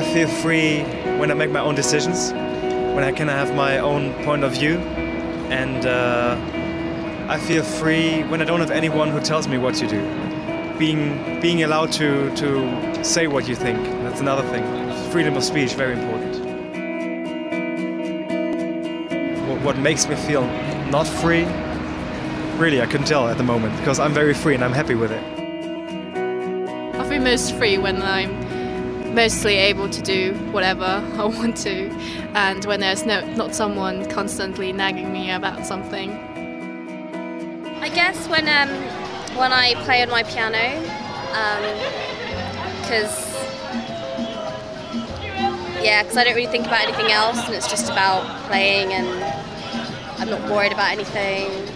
feel free when I make my own decisions, when I can have my own point of view, and I feel free when I don't have anyone who tells me what to do. Being allowed to say what you think, that's another thing. Freedom of speech, very important. What makes me feel not free? Really, I couldn't tell at the moment, because I'm very free and I'm happy with it. I feel most free when I'm mostly able to do whatever I want to, and when there's not someone constantly nagging me about something. I guess when I play on my piano, because I don't really think about anything else, and it's just about playing, and I'm not worried about anything.